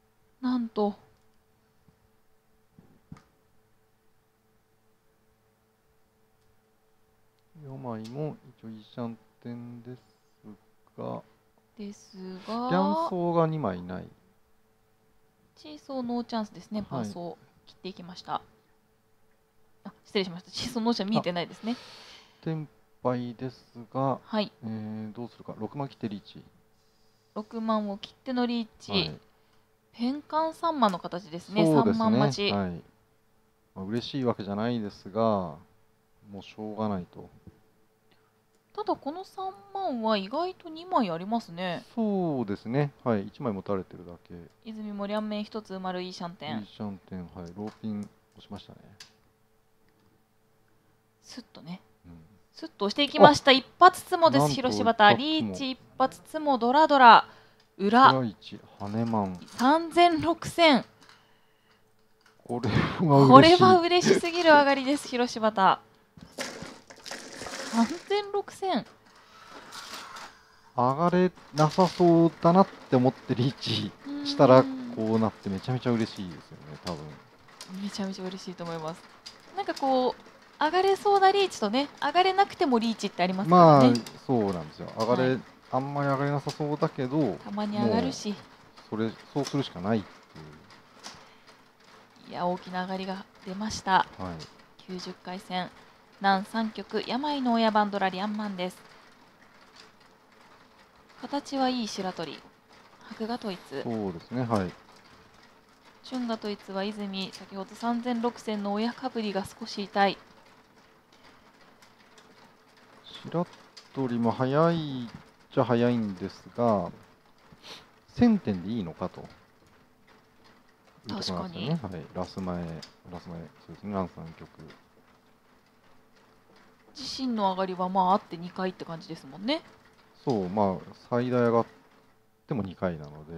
なんと病も一応いいシャンテンですが、 です幻が想がにまいない。 チーソーノーチャンスですね。パーソー切っていきました。あ、失礼しました。チーソーノーチャンス見えてないですね。 天敗ですが、 はい。 えー、どうするか。ろくまん切ってリーチ。 ろくまんを切ってのリーチ。 はい、 変換さんまんの形ですね。 そうですさんまんね。 待ち。 はい。まあ、嬉しいわけじゃないですが、もうしょうがないと。 ただこのさんまんは意外とにまいありますね。 そうですね。はい。いちまい持たれてるだけ。 泉も両面ひとつ埋まるいいシャンテン。 いいシャンテン、はい。ローピン押しましたね。 スッとね。 うん、 スッと押していきました。一発つもです、 なんと広柴田。 一発もリーチ一発つもドラドラ。裏。 裏いち、羽マン。 さんぜんろくせん。 これはこれ嬉しい。 は嬉しすぎる上がりです、広柴田。さんぜんろくせん。 上がれなさそうだなって思ってリーチしたらこうなってめちゃめちゃ嬉しいですよね、多分。 めちゃめちゃ嬉しいと思います。なんかこう上がれそうなリーチとね、上がれなくてもリーチってありますからね。 まあそうなんですよ。上がれ、はい、あんまり上がれなさそうだけど、 たまに上がるし、 それそうするしかないっていう。 いや大きな上がりが出ました。はい、きゅうじゅっかい戦南さん局病の親バンドラリアンマンです。形はいい白鳥、白が統一。 そうですね、はい。 春が統一は泉、先ほどさんぜんろくせんの親かぶりが少し痛い。 白鳥も早いっちゃ早いんですが、せんてんでいいのかと。 確かに、 ね、はい、ラス前、ラス前、そうですね、ランさん局。 自身の上がりはまああってにかいって感じですもんね。 そう、まあ、最大上がってもにかいなので、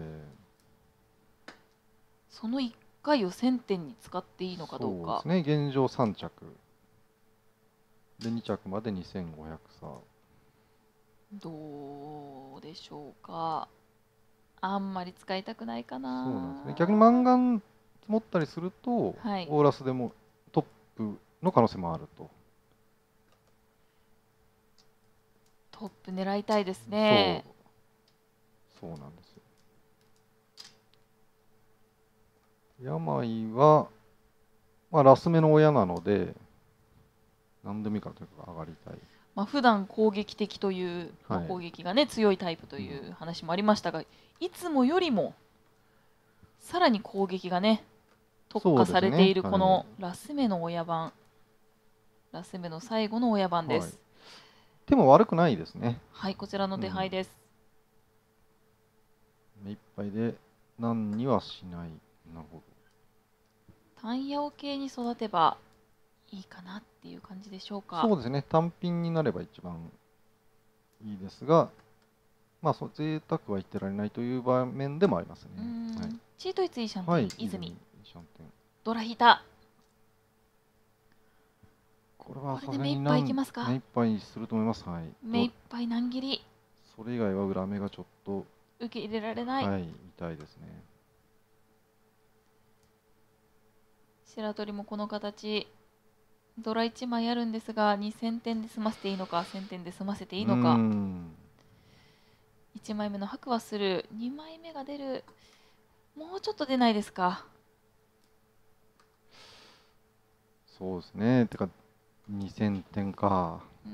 そのいっかいをせんてんに使っていいのかどうか。 そうですね、現状さん着。で、に着までにせんごひゃく差。 どうでしょうか。あんまり使いたくないかな。 そうなんですね。逆にマンガン積もったりすると、 はい、 オーラスでもトップの可能性もあると。 トップ狙いたいですね。 そう、そうなんですよ。病は、まあ、ラス目の親なので、何でもいいかというか上がりたい。 まあ普段攻撃的という、まあ、 はい、 攻撃がね強いタイプという話もありましたが、いつもよりもさらに攻撃がね特化されているこのラス目の親番、ラス目の最後の親番です。はい、 手も悪くないですね。 はい、こちらの手牌です。 うん、目いっぱいで何にはしない。なるほど。 単ヤオ系に育てばいいかなっていう感じでしょうか。 そうですね、単品になれば一番いいですが、まあ、そう贅沢は言ってられないという場面でもありますね。 はい、チートイツイシャンテン、はい、泉ドラ引いた。 これはこれで目いっぱいいきますか。 目いっぱいにすると思います。はい、 目いっぱい難切り。 それ以外は裏目がちょっと受け入れられない。 はい、痛いですね。 白鳥もこの形ドラいちまいあるんですが、にせんてんで済ませていいのかせんてんで済ませていいのか。いちまいめの白はする、にまいめが出る。もうちょっと出ないですか。 そうですね、てかにせんてんか。うん、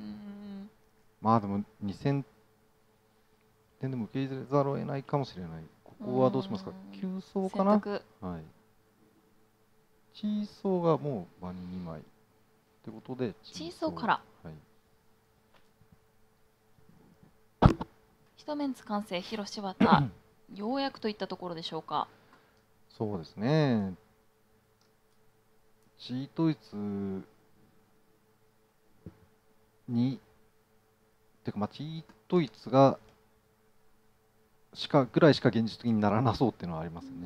まあでもにせんてんでも受け入れざるを得ないかもしれない。ここはどうしますか。きゅう層かな。はい、チーソーがもう場ににまいってことでチーソーから、はい、一面津完成広柴田ようやくといったところでしょうか。 そうですね、チートイツにてかまあチートイツがしかぐらいしか現実的にならなそうっていうのはありますね。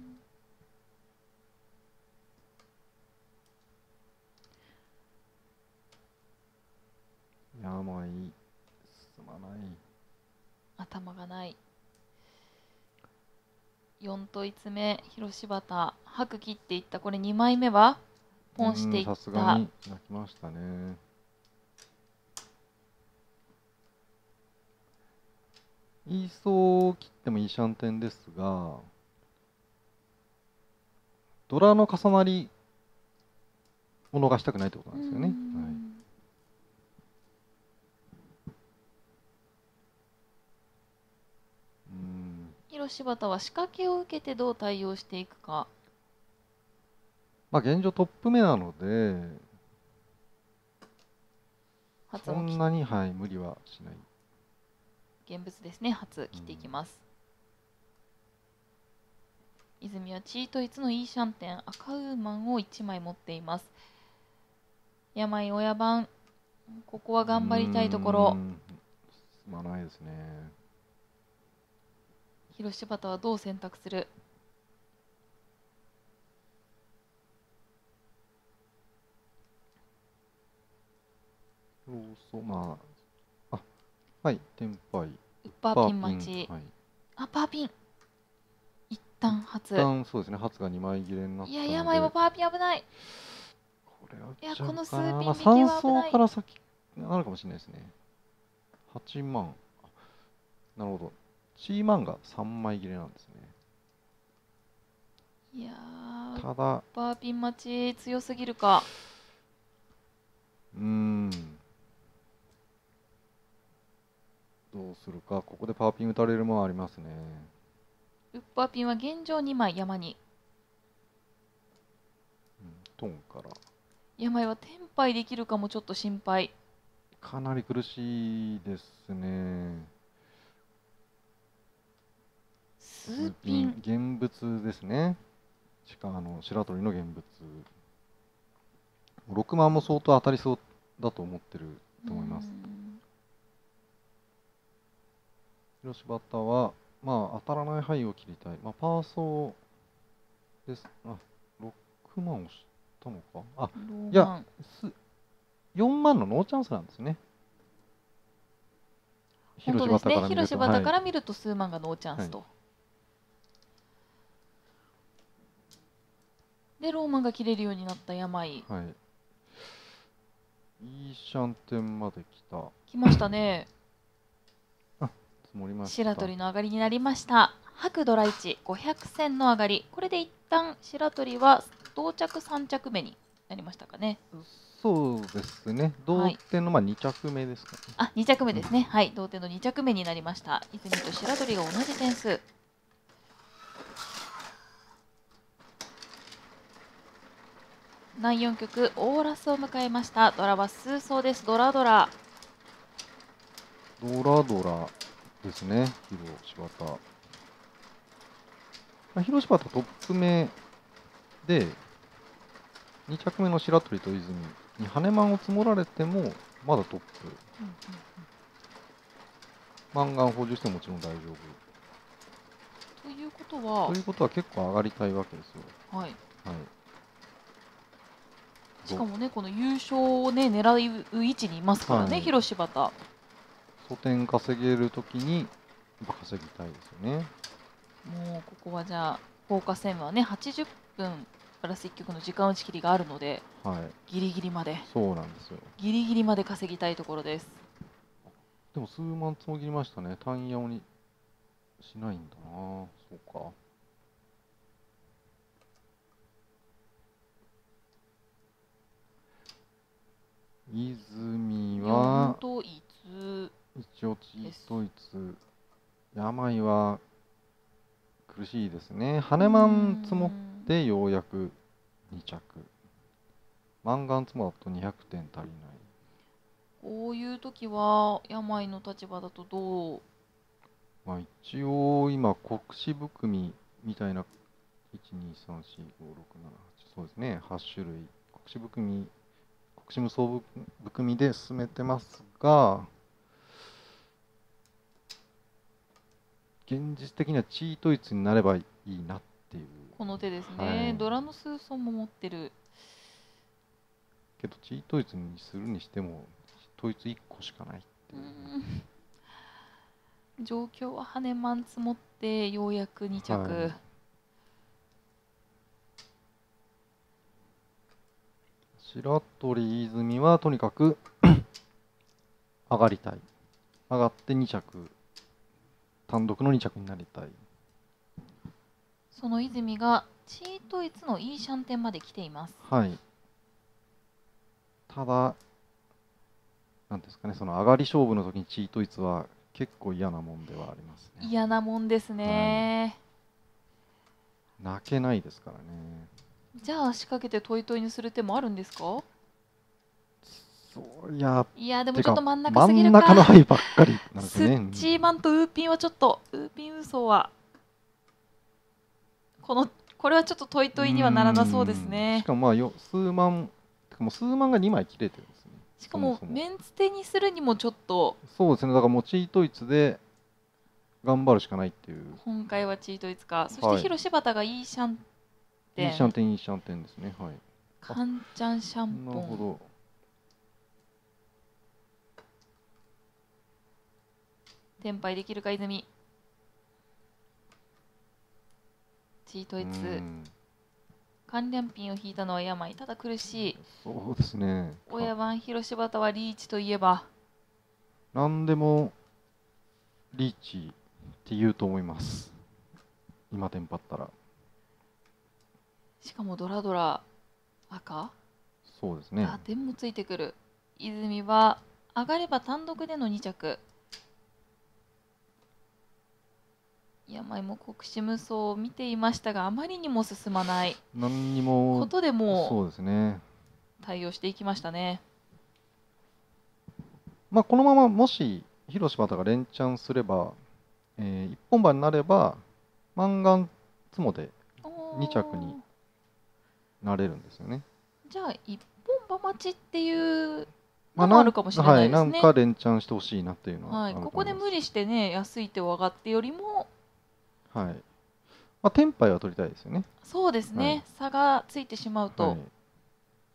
病進まない。 頭がない。 よん問い詰め、広柴田、白切っていった。これにまいめはポンしていっさすがた。 に泣きましたね。イーソーを切ってもいいシャンテンですが、ドラの重なりを逃したくないってことなんですよね。はい、うん広柴田は仕掛けを受けてどう対応していくか。 まあ現状トップ目なので、そ初もんなに、はい、無理はしない。 現物ですね。初切っていきます。うん、泉はチートいつのいいシャンテン、赤ウーマンをいちまい持っています。病親番、ここは頑張りたいところ。 すまないですね。 広柴田はどう選択する。 そうそう、まあ、あ、はい、テンパイ。 ウッパーピン待ち。 はい、 あ、パーピン。一旦初。 一旦そうですね、初がにまい切れになったので。 いや、病もパーピン危ない。 これはいや、この数ピンまあ、 引きさんは危ない。 層から先なるかもしれないですね。はちまん。なるほど。チーマンがさんまい切れなんですね。 いやー、 ただ、 パーピン待ち強すぎるか。 うーん。どうするか。ここでパーピン打たれるもんありますね。 ウッパーピンは現状にまい山に。 うん、トンから。 山はテンパイできるかもちょっと心配。 かなり苦しいですね。 数ピン。 現物ですね。しかあの白鳥の現物。ろくまんも相当当たりそうだと思ってると思います。広柴田は、まあ、当たらない範囲を切りたい。まあ、パーソーです。あ、ろくまん押したのか。あ、いや、よんまんのノーチャンスなんですね。 本当ですね。広柴田から見ると数万がノーチャンスと。はい、で、ローマンが切れるようになった病。 はい。いいシャンテンまで来た。 来ましたね。 あ、積もりました。 白鳥の上がりになりました。白ドラいち、ごひゃくせんの上がり。これで一旦白鳥は同着さん着目になりましたかね。 そうですね。同点のまあに着目ですかね。 あ、に着目ですね。うん、はい、同点のに着目になりました。泉と白鳥が同じ点数。だいよん局オーラスを迎えました。ドラは数層です。ドラドラ。 ドラドラですね。広柴田。広柴田トップ目でに着目の白鳥と泉に羽マンを積もられてもまだトップ。マンガン補充してももちろん大丈夫。 ということはということは結構上がりたいわけですよ。 はい。はい、 しかもね、この優勝をね狙う位置にいますからね、はい、広柴田。 素点稼げるときにやっぱ稼ぎたいですよね。 もうここはじゃあフォーカス戦はねはちじゅっぷんプラスいっ局の時間打ち切りがあるので、はい、ギリギリまでそうなんですよ。 ギリギリまで稼ぎたいところです。 でも数万つもぎりましたね。単ヤオにしないんだな。そうか。泉はといつ一応チートイツ。病は苦しいですね。羽マン積もってようやくに着。マンガン積もだとにひゃくてん足りない。 こういう時は病の立場だとどう。 まあ一応今国士含みみたいないちにさんしごろくななはちそうですねはち種類国士含み国士無双含みで進めてますが、現実的にはチートイツになればいいなっていう。 この手ですね、はい、ドラの数層も持ってるけどチートイツにするにしても統一いっこしかないっていう、 うん、状況は羽マン積もってようやくに着、はい、 白鳥泉はとにかく上がりたい。上がってに着、単独のに着になりたい。 その泉がチートイツのいいシャンテンまで来ています。 はい。ただ、なんですかね、その上がり勝負の時にチートイツは結構嫌なもんではありますね。 嫌なもんですね。 はい、泣けないですからね。 じゃあ仕掛けてトイトイにする手もあるんですか？ そういや、 いやでもちょっと真ん中すぎるか。 真ん中の牌ばっかりなんですスね。 ッチーマンとウーピンはちょっと、ウーピンウーソーはこのこれはちょっとトイトイにはならなそうですね。 しかもまあよ数万、てかもう数万がにまい切れてるんですね。 しかもメンツ手にするにもちょっと、 そうですね、だからもうチートイツで頑張るしかないっていう。 今回はチートイツか。そして広柴田がいいシャンテン、 いいシャンテンいいシャンテンですね。はい。 カンチャンシャンポン。 なるほど。 転敗できるか泉。チートイツ。関連ピンを引いたのは病。ただ苦しい。 そうですね。 親番広柴田はリーチといえば。 何でもリーチって言うと思います。今テンパったら。 しかもドラドラ赤。 そうですね。 打点もついてくる。泉は上がれば単独でのに着。病も国士無双を見ていましたがあまりにも進まない何にもことでもそうですね。 対応していきましたね。 まあこのままもし広柴田が連チャンすれば、えー、一本番になればマンガンツモでに着になれるんですよね。 じゃあ一本馬待ちっていうのもあるかもしれないですね。 はい、なんか連チャンしてほしいなっていうのは、 はい、ここで無理してね安い手を上がってよりも、 はい、まあテンパイは取りたいですよね。 そうですね、はい、差がついてしまうと、 はい、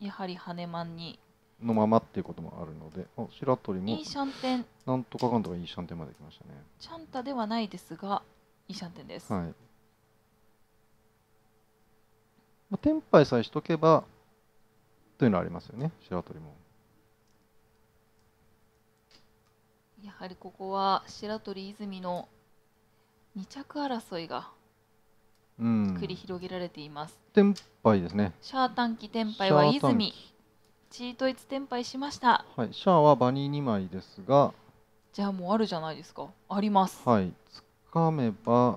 やはり羽マンにのままっていうこともあるので、あ白鳥もいいシャンテン、 なんとかかんとかいいシャンテンまで来ましたね。 チャンタではないですがいいシャンテンです。 はい、まあ、テンパイさえしとけばというのはありますよね、白鳥も。 やはりここは白鳥泉のに着争いが繰り広げられています。 テンパイですね。 シャー短期テンパイは泉。チートイツテンパイしました。 はい、シャアはバニーにまいですが、 じゃあもうあるじゃないですか。あります。 はい、つかめば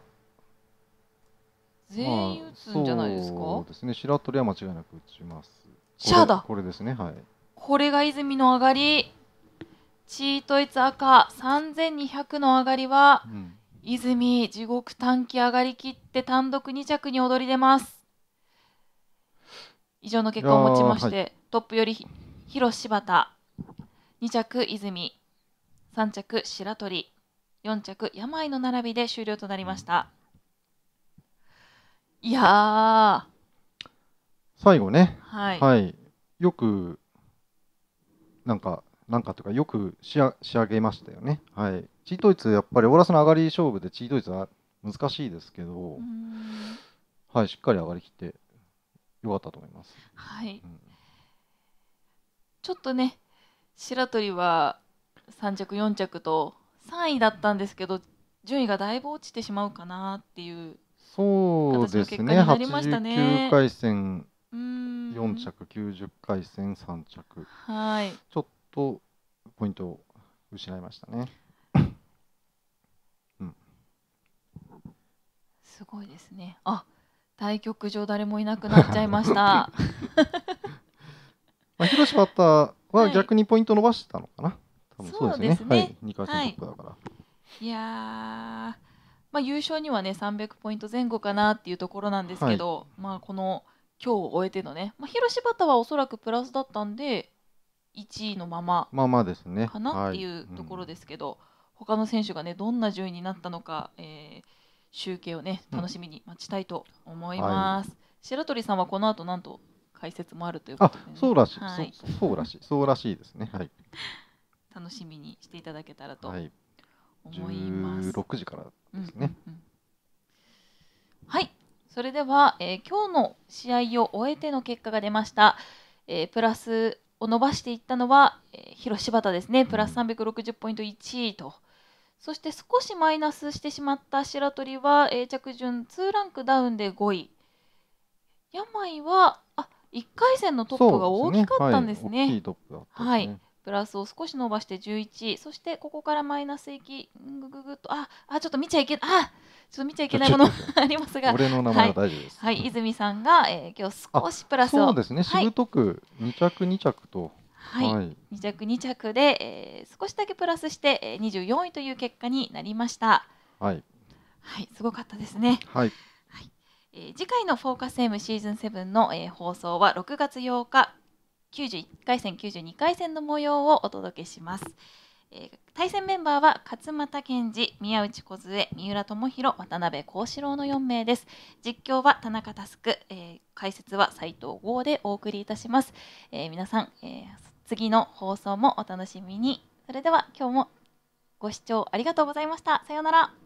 全員打つんじゃないですか。まあ、 そうですね、白鳥は間違いなく打ちます。 シャアだ。 これですね、はい。 これが泉の上がり。チートイツ赤さんぜんにひゃくの上がりは、うん、泉地獄短期上がりきって単独に着に躍り出ます。以上の結果をもちまして、はい、トップより広柴田、に着泉、さん着白鳥、よん着病の並びで終了となりました。いやー、 最後ね、 はい、 はい、よくなんかなんかというかよく仕上げましたよね。はい、チートイツやっぱりオーラスの上がり勝負でチートイツは難しいですけど、はい、しっかり上がりきってよかったと思います。 はい、うん、ちょっとね白鳥はさん着よん着とさんいだったんですけど順位がだいぶ落ちてしまうかなっていうそうですね。はちじゅうきゅうかい戦よん着、きゅうじゅっかい戦さん着、 はい、 ちょっとポイントを失いましたね。うん、 すごいですね。あ、対局場誰もいなくなっちゃいました。 まあ広島は逆にポイント伸ばしたのかな。はい、多分そうですね。はい、にかい戦トップだから。 はい、いやー、まあ、優勝にはねさんびゃくポイント前後かなっていうところなんですけど、はい、まあこの今日を終えてのね、まあ、広柴田はおそらくプラスだったんでいちいのまままあまあですねかなっていうところですけど、はい、うん、他の選手がねどんな順位になったのか、えー、集計をね楽しみに待ちたいと思います。うん、はい、白鳥さんはこの後なんと解説もあるということで、ね、 あ、そうらしい、 はい、 そそうらしい、そうらしいですね。はい。 楽しみにしていただけたらと思います。 じゅうろくじからですね。 うんうんうん、はい、それでは、えー、今日の試合を終えての結果が出ました。 えープラスを伸ばしていったのは、えー広柴田ですね、プラスさんびゃくろくじゅっポイントいちいと。そして少しマイナスしてしまった白鳥は、えー着順にランクダウンでごい。病は、あ、いっかい戦のトップが大きかったんですね。 はい、大きいトップだったですね。 はい。プラスを少し伸ばしてじゅういちい。そしてここからマイナスいき、ぐぐぐっと、あ、あ、ちょっと見ちゃいけない、あ、ちょっと見ちゃいけないものありますが、 俺の名前は大丈夫です。 はい、泉さんが、えー今日少しプラスを。 そうですね、 はいしぶとくに着に着と。 はい、 はいに着に着で、えー少しだけプラスして、えーにじゅうよんいという結果になりました。 はい。 はい、すごかったですね。 はい。 えー次回のフォーカス エム シーズンセブンの、えー放送はろくがつようか、きゅうじゅういっかい戦、きゅうじゅうにかい戦の模様をお届けします。えー対戦メンバーは勝俣健二、宮内梢、三浦智弘、渡辺幸四郎のよんめいです。実況は田中佑、えー解説は斉藤剛でお送りいたします。えー皆さん、えー次の放送もお楽しみに。それでは今日もご視聴ありがとうございました。さようなら。